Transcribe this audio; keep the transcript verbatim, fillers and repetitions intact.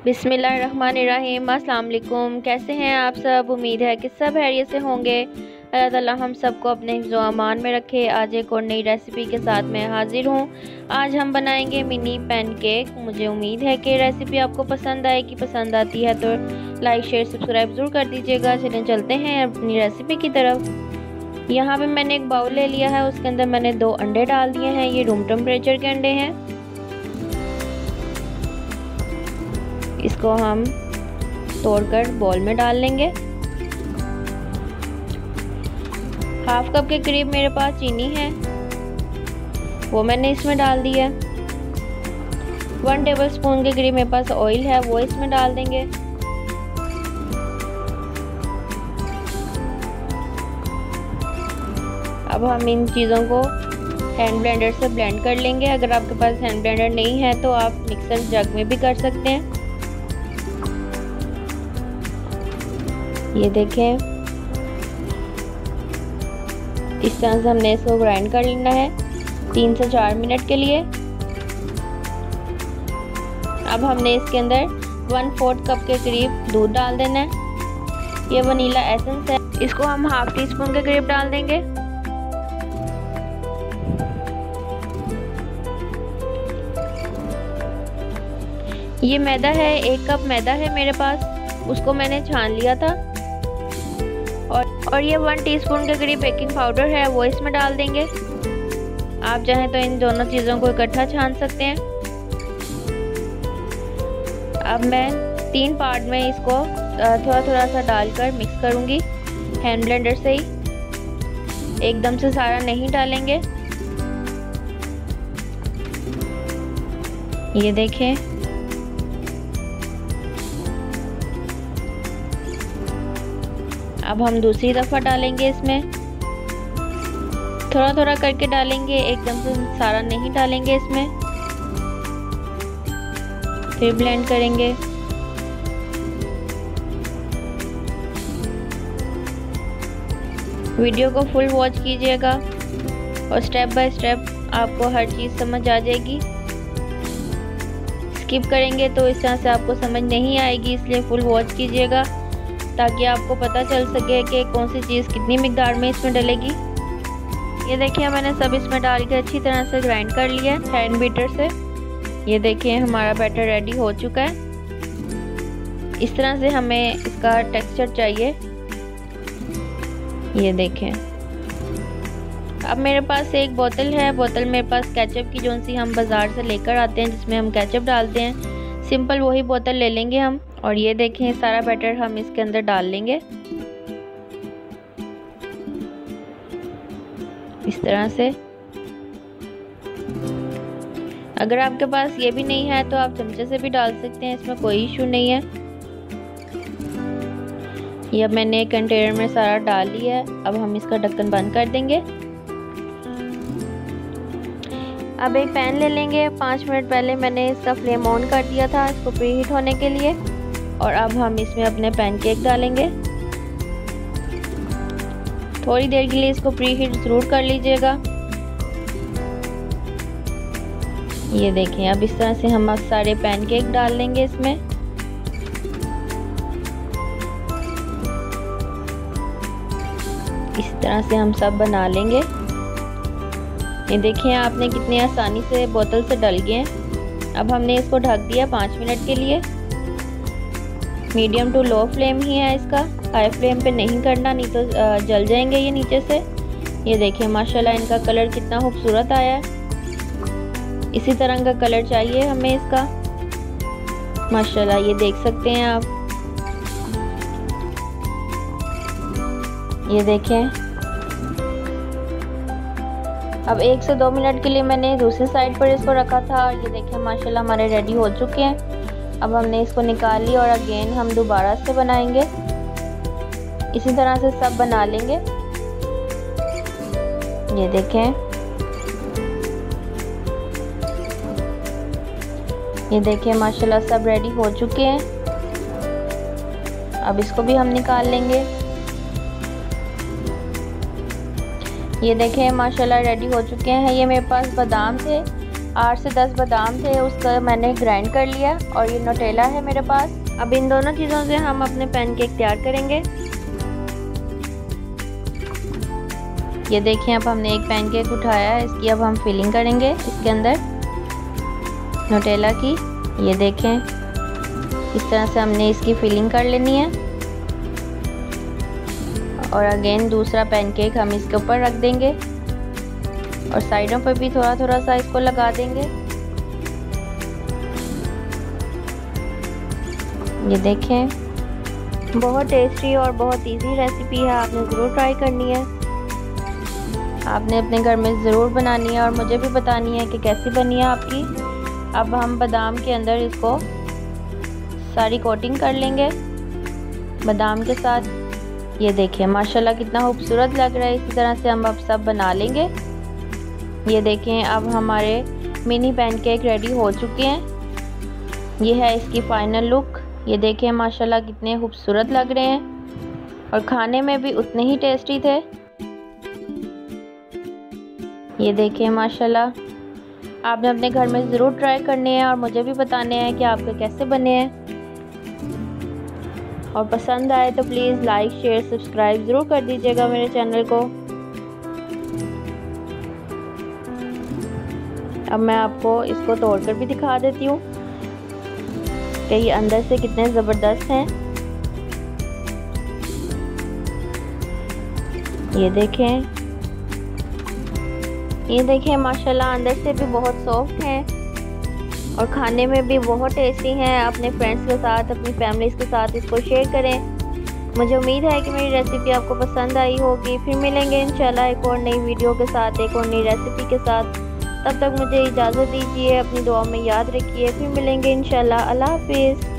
बिस्मिल्लाहिर्रहमानिर्रहीम। अस्सलाम वालेकुम। कैसे हैं आप सब? उम्मीद है कि सब खैरियत से होंगे। अल्लाह ताला हम सबको अपने हिफ्ज़ व अमान में रखे। आज एक और नई रेसिपी के साथ मैं हाजिर हूँ। आज हम बनाएंगे मिनी पैनकेक। मुझे उम्मीद है कि रेसिपी आपको पसंद आएगी। पसंद आती है तो लाइक शेयर सब्सक्राइब ज़रूर कर दीजिएगा। चलें चलते हैं अपनी रेसिपी की तरफ। यहाँ पे मैंने एक बाउल ले लिया है, उसके अंदर मैंने दो अंडे डाल दिए हैं। ये रूम टेम्परेचर के अंडे हैं। इसको हम तोड़कर बॉल में डाल लेंगे। हाफ कप के करीब मेरे पास चीनी है, वो मैंने इसमें डाल दी है। वन टेबल स्पून के करीब मेरे पास ऑयल है, वो इसमें डाल देंगे। अब हम इन चीज़ों को हैंड ब्लेंडर से ब्लेंड कर लेंगे। अगर आपके पास हैंड ब्लेंडर नहीं है तो आप मिक्सर जग में भी कर सकते हैं। ये देखें, इस तरह से हमने इसको ग्राइंड कर लेना है तीन से चार मिनट के लिए। अब हमने इसके अंदर वन फोर्थ कप के करीब दूध डाल देना है। ये वनीला एसेंस है, इसको हम हाफ टी स्पून के करीब डाल देंगे। ये मैदा है, एक कप मैदा है मेरे पास, उसको मैंने छान लिया था। और और ये वन टीस्पून के करीब बेकिंग पाउडर है, वो इसमें डाल देंगे। आप चाहें तो इन दोनों चीज़ों को इकट्ठा छान सकते हैं। अब मैं तीन पार्ट में इसको थोड़ा थोड़ा सा डालकर मिक्स करूँगी हैंड ब्लेंडर से ही, एकदम से सारा नहीं डालेंगे। ये देखें, अब हम दूसरी दफ़ा डालेंगे। इसमें थोड़ा थोड़ा करके डालेंगे, एकदम से सारा नहीं डालेंगे इसमें। फिर ब्लेंड करेंगे। वीडियो को फुल वॉच कीजिएगा और स्टेप बाय स्टेप आपको हर चीज़ समझ आ जाएगी। स्किप करेंगे तो इस तरह से आपको समझ नहीं आएगी, इसलिए फुल वॉच कीजिएगा ताकि आपको पता चल सके कि कौन सी चीज़ कितनी मिकदार में इसमें डलेगी। ये देखिए, मैंने सब इसमें डाल के अच्छी तरह से ग्राइंड कर लिया हैंड बीटर से। ये देखिए, हमारा बैटर रेडी हो चुका है। इस तरह से हमें इसका टेक्सचर चाहिए। ये देखें, अब मेरे पास एक बोतल है। बोतल मेरे पास केचप की, जो सी हम बाज़ार से लेकर आते हैं, जिसमें हम केचप डालते हैं, सिंपल वही बोतल ले लेंगे हम। और ये देखें, सारा बैटर हम इसके अंदर डाल लेंगे इस तरह से। अगर आपके पास ये भी नहीं है तो आप चमचे से भी डाल सकते हैं, इसमें कोई इशू नहीं है। ये अब मैंने एक कंटेनर में सारा डाल लिया है। अब हम इसका ढक्कन बंद कर देंगे। अब एक पैन ले लेंगे। पाँच मिनट पहले मैंने इसका फ्लेम ऑन कर दिया था इसको प्रीहीट होने के लिए। और अब हम इसमें अपने पैनकेक डालेंगे। थोड़ी देर के लिए इसको प्रीहीट ज़रूर कर लीजिएगा। ये देखें, अब इस तरह से हम सारे पैनकेक डाल लेंगे इसमें। इस तरह से हम सब बना लेंगे। ये देखें, आपने कितनी आसानी से बोतल से डल गए हैं। अब हमने इसको ढक दिया पाँच मिनट के लिए। मीडियम टू लो फ्लेम ही है इसका, हाई फ्लेम पे नहीं करना, नहीं तो जल जाएंगे ये नीचे से। ये देखें, माशाल्लाह इनका कलर कितना खूबसूरत आया है। इसी तरह का कलर चाहिए हमें इसका, माशाल्लाह। ये देख सकते हैं आप। ये देखें, अब एक से दो मिनट के लिए मैंने दूसरी साइड पर इसको रखा था। ये देखें, माशाल्लाह हमारे रेडी हो चुके हैं। अब हमने इसको निकाल लिया और अगेन हम दोबारा से बनाएंगे। इसी तरह से सब बना लेंगे। ये देखें, ये देखें, माशाल्लाह सब रेडी हो चुके हैं। अब इसको भी हम निकाल लेंगे। ये देखें, माशाल्लाह रेडी हो चुके हैं। ये मेरे पास बादाम थे, आठ से दस बादाम थे, उसका मैंने ग्राइंड कर लिया और ये नोटेला है मेरे पास। अब इन दोनों चीज़ों से हम अपने पैनकेक तैयार करेंगे। ये देखें, अब हमने एक पैनकेक उठाया है, इसकी अब हम फिलिंग करेंगे इसके अंदर नोटेला की। ये देखें, इस तरह से हमने इसकी फिलिंग कर लेनी है और अगेन दूसरा पैनकेक हम इसके ऊपर रख देंगे और साइडों पर भी थोड़ा थोड़ा सा इसको लगा देंगे। ये देखें, बहुत टेस्टी और बहुत इजी रेसिपी है, आपने ज़रूर ट्राई करनी है। आपने अपने घर में ज़रूर बनानी है और मुझे भी बतानी है कि कैसी बनी है आपकी। अब हम बादाम के अंदर इसको सारी कोटिंग कर लेंगे बादाम के साथ। ये देखें, माशाल्लाह कितना खूबसूरत लग रहा है। इसी तरह से हम अब सब बना लेंगे। ये देखें, अब हमारे मिनी पैनकेक रेडी हो चुके हैं। ये है इसकी फाइनल लुक। ये देखें, माशाल्लाह कितने खूबसूरत लग रहे हैं और खाने में भी उतने ही टेस्टी थे। ये देखें, माशाल्लाह आपने अपने घर में ज़रूर ट्राई करने हैं और मुझे भी बताने हैं कि आपके कैसे बने हैं। और पसंद आए तो प्लीज़ लाइक शेयर सब्सक्राइब ज़रूर कर दीजिएगा मेरे चैनल को। अब मैं आपको इसको तोड़कर भी दिखा देती हूँ कि ये अंदर से कितने ज़बरदस्त हैं। ये देखें, ये देखें, माशाल्लाह अंदर से भी बहुत सॉफ्ट हैं और खाने में भी बहुत टेस्टी हैं। अपने फ्रेंड्स के साथ, अपनी फैमिलीज़ के साथ इसको शेयर करें। मुझे उम्मीद है कि मेरी रेसिपी आपको पसंद आई होगी। फिर मिलेंगे इंशाल्लाह एक और नई वीडियो के साथ, एक और नई रेसिपी के साथ। तब तक मुझे इजाज़त दीजिए, अपनी दुआ में याद रखिए। फिर मिलेंगे इंशाल्लाह। अल्लाह हाफिज़।